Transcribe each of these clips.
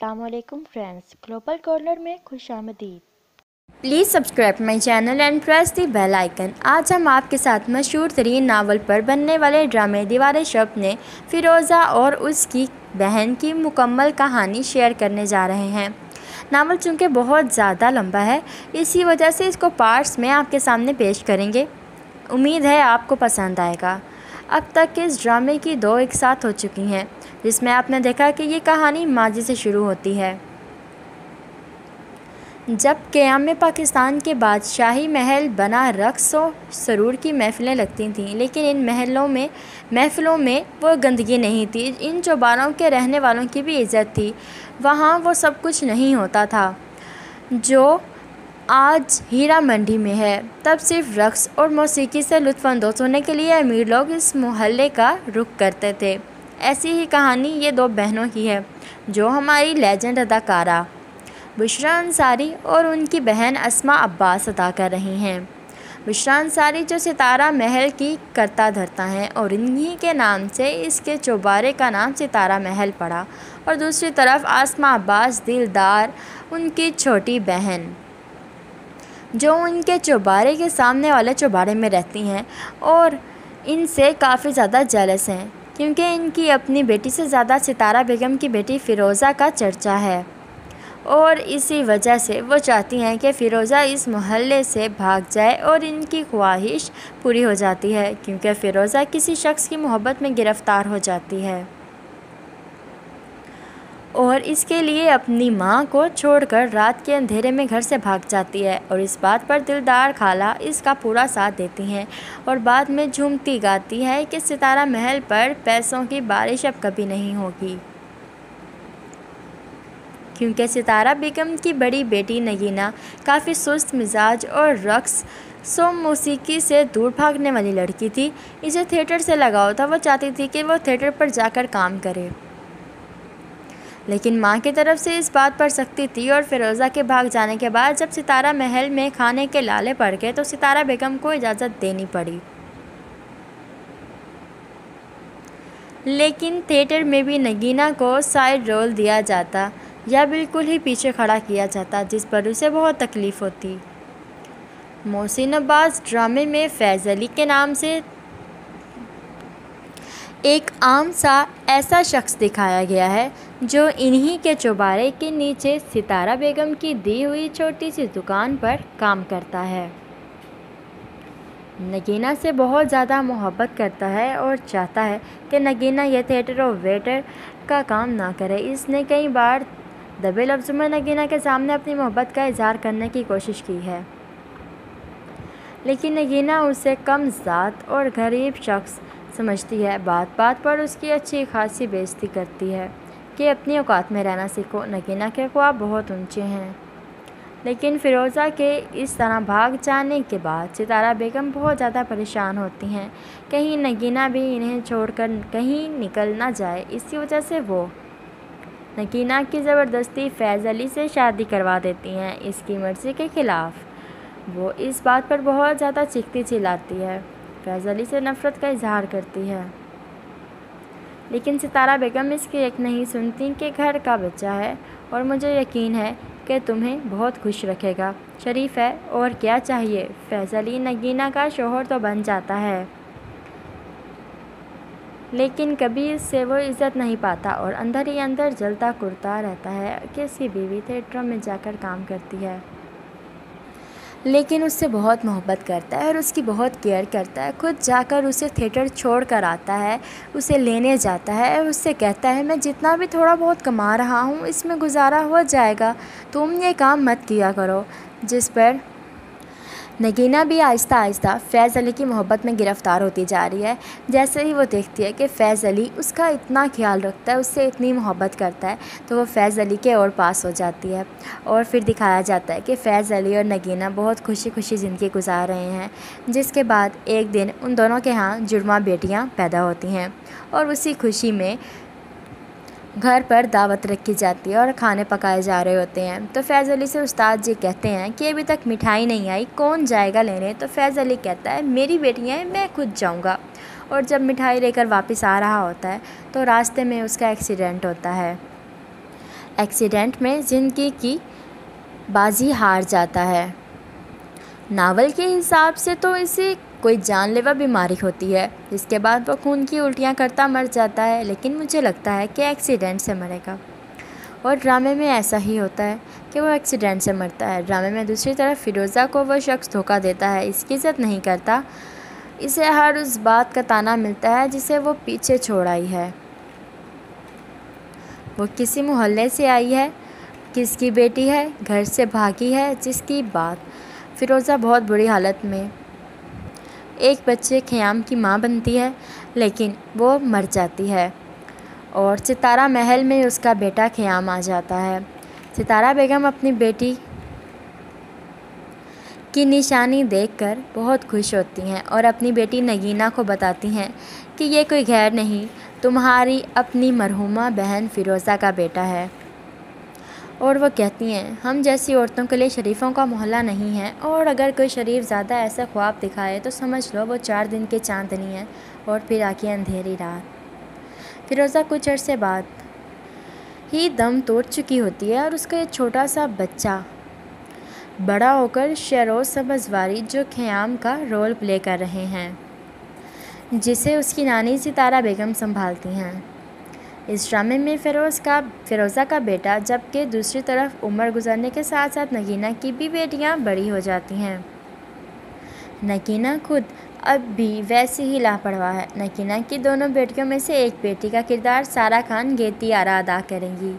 अस्सलामुअलैकुम friends, global corner में खुशामदीद। Please subscribe my channel and press the bell icon. आज हम आपके साथ मशहूर तरीन नावल पर बनने वाले ड्रामे दीवार शब ने फ़िरोज़ा और उसकी बहन की मुकम्मल कहानी शेयर करने जा रहे हैं। नावल चूँकि बहुत ज़्यादा लंबा है, इसी वजह से इसको पार्ट्स में आपके सामने पेश करेंगे। उम्मीद है आपको पसंद आएगा। अब तक इस ड्रामे की 2 एक साथ हो चुकी हैं, जिसमें आपने देखा कि ये कहानी माजी से शुरू होती है, जब क़याम पाकिस्तान के बाद शाही महल बना रक़्स व सरूर की महफ़िलें लगती थीं, लेकिन इन महफ़िलों में वो गंदगी नहीं थी। इन चौबारों के रहने वालों की भी इज़्ज़त थी। वहाँ वो सब कुछ नहीं होता था जो आज हीरा मंडी में है। तब सिर्फ रक़्स और मौसीकी से लुत्फ़अंदोज़ होने के लिए अमीर लोग इस मोहल्ले का रुख करते थे। ऐसी ही कहानी ये 2 बहनों की है, जो हमारी लेजेंड अदाकारा बुशरा अंसारी और उनकी बहन अस्मा अब्बास अदा कर रही हैं। बुशरा अंसारी जो सितारा महल की करता धरता हैं और इन्हीं के नाम से इसके चौबारे का नाम सितारा महल पड़ा, और दूसरी तरफ अस्मा अब्बास दिलदार उनकी छोटी बहन, जो उनके चौबारे के सामने वाले चौबारे में रहती हैं और इनसे काफ़ी ज़्यादा जेलस हैं, क्योंकि इनकी अपनी बेटी से ज़्यादा सितारा बेगम की बेटी फ़िरोज़ा का चर्चा है, और इसी वजह से वो चाहती हैं कि फ़िरोज़ा इस मोहल्ले से भाग जाए, और इनकी ख्वाहिश पूरी हो जाती है क्योंकि फ़िरोज़ा किसी शख्स की मोहब्बत में गिरफ़्तार हो जाती है और इसके लिए अपनी माँ को छोड़कर रात के अंधेरे में घर से भाग जाती है। और इस बात पर दिलदार खाला इसका पूरा साथ देती हैं और बाद में झूमती गाती है कि सितारा महल पर पैसों की बारिश अब कभी नहीं होगी, क्योंकि सितारा बेगम की बड़ी बेटी नगीना काफ़ी सुस्त मिजाज और रक़्स सो मौसीकी से दूर भागने वाली लड़की थी। इसे थिएटर से लगाव था। वो चाहती थी कि वो थिएटर पर जाकर काम करे, लेकिन माँ की तरफ से इस बात पर सख्ती थी, और फ़िरोज़ा के भाग जाने के बाद जब सितारा महल में खाने के लाले पड़ गए तो सितारा बेगम को इजाज़त देनी पड़ी। लेकिन थिएटर में भी नगीना को साइड रोल दिया जाता या बिल्कुल ही पीछे खड़ा किया जाता, जिस पर उसे बहुत तकलीफ़ होती। मोहसिन अब्बास ड्रामे में फैज़ अली के नाम से एक आम सा ऐसा शख्स दिखाया गया है, जो इन्हीं के चौबारे के नीचे सितारा बेगम की दी हुई छोटी सी दुकान पर काम करता है। नगीना से बहुत ज़्यादा मोहब्बत करता है और चाहता है कि नगीना ये थिएटर और वेटर का काम ना करे। इसने कई बार दबे लफ्ज़ों में नगीना के सामने अपनी मोहब्बत का इजहार करने की कोशिश की है, लेकिन नगीना उसे कम ज़ात और गरीब शख्स समझती है। बात बात पर उसकी अच्छी खासी बेइज्जती करती है कि अपनी औकात में रहना सीखो। नगीना के ख्वाब बहुत ऊंचे हैं, लेकिन फ़िरोज़ा के इस तरह भाग जाने के बाद सितारा बेगम बहुत ज़्यादा परेशान होती हैं, कहीं नगीना भी इन्हें छोड़कर कहीं निकल ना जाए। इसी वजह से वो नगीना की ज़बरदस्ती फैज़ अली से शादी करवा देती हैं, इसकी मर्ज़ी के ख़िलाफ़। वो इस बात पर बहुत ज़्यादा चीखती चिल्लाती है, फैज़ अली से नफ़रत का इजहार करती है, लेकिन सितारा बेगम इसकी एक नहीं सुनती कि घर का बच्चा है और मुझे यकीन है कि तुम्हें बहुत खुश रखेगा। शरीफ है और क्या चाहिए। फैज़ अली नगीना का शौहर तो बन जाता है, लेकिन कभी इससे वो इज़्ज़त नहीं पाता और अंदर ही अंदर जलता कुर्ता रहता है कि इसकी बीवी थिएटर में जाकर काम करती है, लेकिन उससे बहुत मोहब्बत करता है और उसकी बहुत केयर करता है। खुद जाकर उसे थिएटर छोड़ कर आता है, उसे लेने जाता है और उससे कहता है, मैं जितना भी थोड़ा बहुत कमा रहा हूँ इसमें गुजारा हो जाएगा, तुम ये काम मत किया करो। जिस पर नगीना भी आहिस्ता आहिस्ता फैज़ अली की मोहब्बत में गिरफ़्तार होती जा रही है। जैसे ही वो देखती है कि फ़ैज़ अली उसका इतना ख्याल रखता है, उससे इतनी मोहब्बत करता है, तो वो फ़ैज़ अली के और पास हो जाती है। और फिर दिखाया जाता है कि फ़ैज़ अली और नगीना बहुत खुशी खुशी ज़िंदगी गुजार रहे हैं। जिसके बाद एक दिन उन दोनों के यहाँ जुड़वा बेटियाँ पैदा होती हैं, और उसी खुशी में घर पर दावत रखी जाती है और खाने पकाए जा रहे होते हैं। तो फैज़ अली से उस्ताद जी कहते हैं कि अभी तक मिठाई नहीं आई, कौन जाएगा लेने। तो फैज़ अली कहता है, मेरी बेटियाँ हैं, मैं खुद जाऊंगा। और जब मिठाई लेकर वापस आ रहा होता है तो रास्ते में उसका एक्सीडेंट होता है। ایکسیڈنٹ میں زندگی کی بازی ہار جاتا ہے۔ ناول کے حساب سے تو اسے کوئی جان لیوا بیماری ہوتی ہے، جس کے بعد وہ خون کی الٹیاں کرتا مر جاتا ہے، لیکن مجھے لگتا ہے کہ ایکسیڈنٹ سے مرے گا۔ اور ڈرامے میں ایسا ہی ہوتا ہے کہ وہ ایکسیڈنٹ سے مرتا ہے۔ ڈرامے میں دوسری طرف فیروزہ کو وہ شخص دھوکہ دیتا ہے، اس کی عزت نہیں کرتا، اسے ہر اس بات کا طعنہ ملتا ہے جسے وہ پیچھے چھوڑ آئی ہے۔ وہ کسی محلے سے آئی ہے، کس کی بیٹی ہے، گھر سے بھاگی ہے، جس کی بات فیروزہ بہت بری حالت میں ایک بچے خیام کی ماں بنتی ہے، لیکن وہ مر جاتی ہے اور ستارہ محل میں اس کا بیٹا خیام آ جاتا ہے۔ ستارہ بیگم اپنی بیٹی کی نشانی دیکھ کر بہت خوش ہوتی ہیں اور اپنی بیٹی نگینہ کو بتاتی ہیں کہ یہ کوئی غیر نہیں، تمہاری اپنی مرحومہ بہن فیروزہ کا بیٹا ہے۔ اور وہ کہتی ہیں ہم جیسی عورتوں کے لیے شریفوں کا محلہ نہیں ہے، اور اگر کوئی شریف زیادہ ایسا خواب دکھائے تو سمجھ لو وہ 4 دن کی چاندنی ہے اور پھر آ کے اندھیری رات۔ فیروزہ کچھ عرصے بعد ہی دم توڑ چکی ہوتی ہے اور اس کا ایک چھوٹا سا بچہ بڑا ہو کر شہروز سبزواری جو خیام کا رول پلے کر رہے ہیں، جسے اس کی نانی ستارہ بیگم سنبھالتی ہیں۔ اس ڈرامے میں فیروزہ کا بیٹا، جبکہ دوسری طرف عمر گزرنے کے ساتھ ساتھ نگینہ کی بھی بیٹیاں بڑی ہو جاتی ہیں۔ نگینہ خود اب بھی ویسی ہی لاپرواہ ہے۔ نگینہ کی دونوں بیٹیوں میں سے ایک بیٹی کا کردار سارہ خان گیتی آرا ادا کریں گی،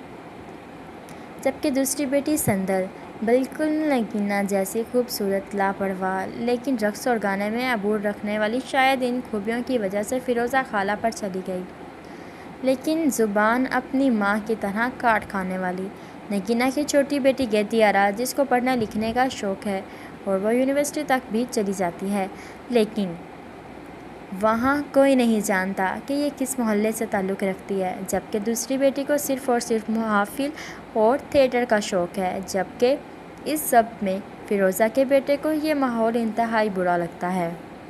جبکہ دوسری بیٹی سندر بالکل نگینہ جیسی خوبصورت، لاپرواہ لیکن رقص اور گانے میں عبور رکھنے والی۔ شاید ان خوبیوں کی وجہ سے فیروزہ خالہ پر چلی گئی، لیکن زبان اپنی ماں کی طرح کاٹ کھانے والی۔ نگینہ کی چھوٹی بیٹی گیتی آرا، جس کو پڑھنے لکھنے کا شوق ہے اور وہ یونیورسٹی تک بھی چلی جاتی ہے، لیکن وہاں کوئی نہیں جانتا کہ یہ کس محلے سے تعلق رکھتی ہے، جبکہ دوسری بیٹی کو صرف اور صرف محافل اور تھیٹر کا شوق ہے، جبکہ اس سب میں فیروزہ کے بیٹے کو یہ ماحول انتہائی برا لگتا ہے۔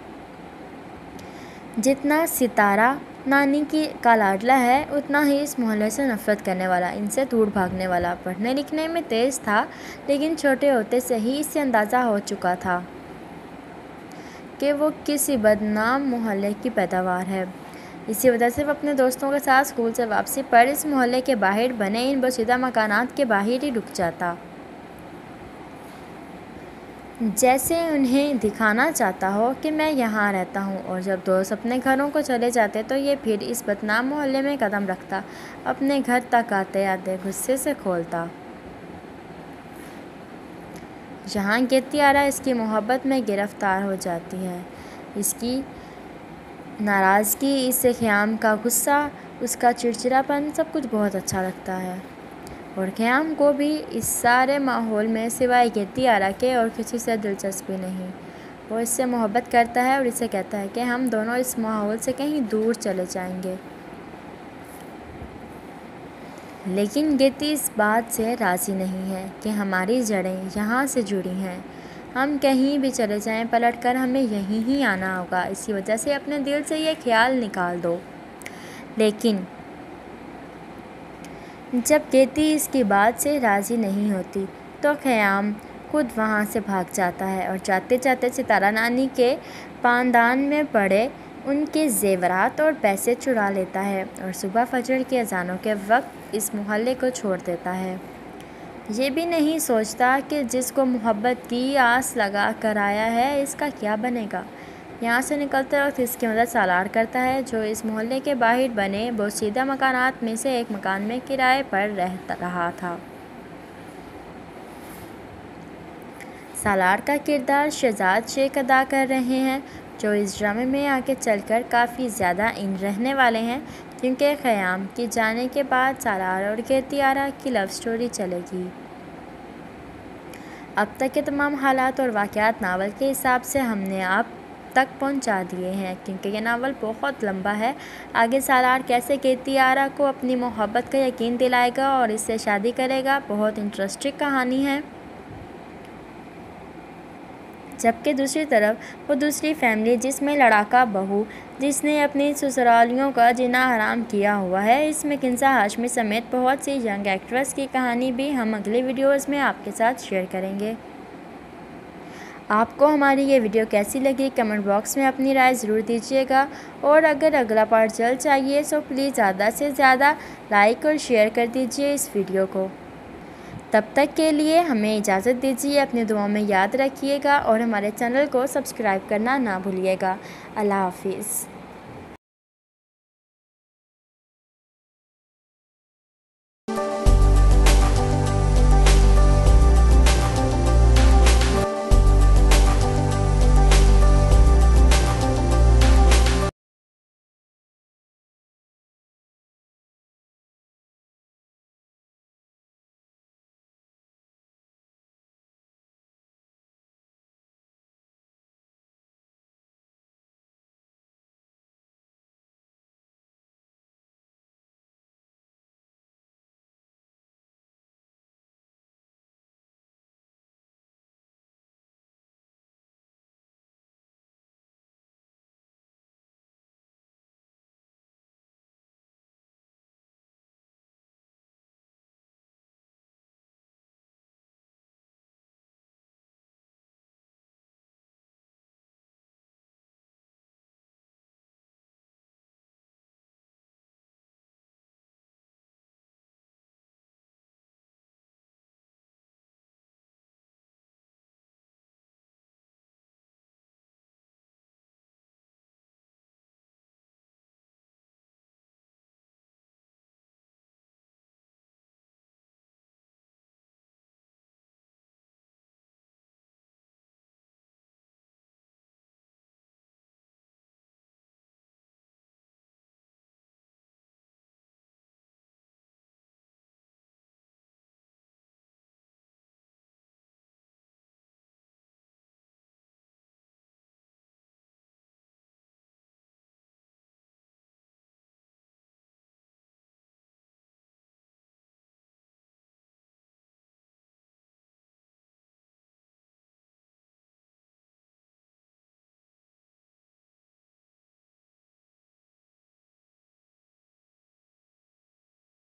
جتنا ستارہ نانی کا لاڈلا ہے، اتنا ہی اس محلے سے نفرت کرنے والا، ان سے دور بھاگنے والا۔ پڑھنے لکھنے میں تیز تھا، لیکن چھوٹے ہوتے سے ہی اسے اندازہ ہو چکا تھا کہ وہ کسی بدنام محلے کی پیداوار ہے۔ اسی وجہ سے وہ اپنے دوستوں کے ساتھ اسکول سے واپسی پر اس محلے کے باہر بنے ان بوسیدہ مکانات کے باہر ہی رک جاتا، جیسے انہیں دکھانا چاہتا ہو کہ میں یہاں رہتا ہوں۔ اور جب دوست اپنے گھروں کو چلے جاتے تو یہ پھر اس بدنام محلے میں قدم رکھتا، اپنے گھر تک آتے آتے غصے سے کھولتا۔ جہاں گیتی آرا اس کی محبت میں گرفتار ہو جاتی ہے، اس کی ناراضگی، اس سے خیام کا غصہ، اس کا چڑچڑاپن، سب کچھ بہت اچھا لگتا ہے۔ اور خیام کو بھی اس سارے ماحول میں سوائے گیتی آرا کے اور کسی سے دلچسپی نہیں۔ وہ اس سے محبت کرتا ہے اور اسے کہتا ہے کہ ہم دونوں اس ماحول سے کہیں دور چلے جائیں گے، لیکن گیتی اس بات سے راضی نہیں ہے کہ ہماری جڑیں یہاں سے جڑی ہیں، ہم کہیں بھی چلے جائیں پلٹ کر ہمیں یہیں ہی آنا ہوگا، اسی وجہ سے اپنے دل سے یہ خیال نکال دو۔ لیکن جب گیتی اس کی بات سے راضی نہیں ہوتی تو خیام خود وہاں سے بھاگ جاتا ہے اور جاتے جاتے ستارہ نانی کے پاندان میں پڑے ان کے زیورات اور پیسے چرا لیتا ہے اور صبح فجر کی اذانوں کے وقت اس محلے کو چھوڑ دیتا ہے۔ یہ بھی نہیں سوچتا کہ جس کو محبت کی آس لگا کر آیا ہے اس کا کیا بنے گا۔ یہاں سے نکلتے وقت اس کی مدد سالار کرتا ہے، جو اس محلے کے باہر بنے بوسیدہ مکانات میں سے ایک مکان میں کرائے پر رہ رہا تھا۔ سالار کا کردار شہزاد شیخ ادا کر رہے ہیں، جو اس ڈرامے میں آگے چل کر کافی زیادہ ان رہنے والے ہیں، کیونکہ خیام کے جانے کے بعد سالار اور گیتی آرا کی لو سٹوری چلے گی۔ اب تک کے تمام حالات اور واقعات ناول کے حساب سے ہم نے آپ تک پہنچا دیے ہیں، کیونکہ یہ ناول بہت لمبا ہے۔ آگے سالار کیسے گیتی آرا کو اپنی محبت کا یقین دلائے گا اور اس سے شادی کرے گا، بہت انٹرسٹنگ کہانی ہے۔ جبکہ دوسری طرف وہ دوسری فیملی جس میں لڑاکا بہو جس نے اپنی سسرالیوں کا جینا حرام کیا ہوا ہے، اس میں کنزا ہاشمی سمیت بہت سی ینگ ایکٹریس کی کہانی بھی ہم اگلی ویڈیوز میں آپ کے ساتھ شیئر کریں گے۔ آپ کو ہماری یہ ویڈیو کیسی لگی کمنٹ باکس میں اپنی رائے ضرور دیجیے گا، اور اگر اگلا پارٹ جلد چاہیے تو پلیز زیادہ سے زیادہ لائک اور شیئر کر دیجیے اس ویڈیو کو۔ تب تک کے لیے ہمیں اجازت دیجیے، اپنی دعاؤں میں یاد رکھیے گا اور ہمارے چینل کو سبسکرائب کرنا نہ بھولیے گا۔ اللہ حافظ۔